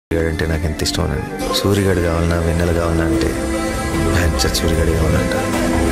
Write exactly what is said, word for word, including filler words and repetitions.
అంటే నాకు ఎంత ఇష్టం అండి. సూర్యగడు కావాలన్నా వెన్నెల కావాలన్నా అంటే పెద్ద సూర్యగడు కావాలంట.